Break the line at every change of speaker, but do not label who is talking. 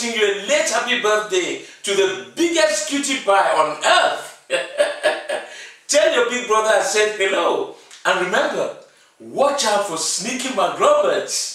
wishing you a late happy birthday to the biggest cutie pie on earth. Tell your big brother I said hello. And remember, watch out for Sneaky McRoberts.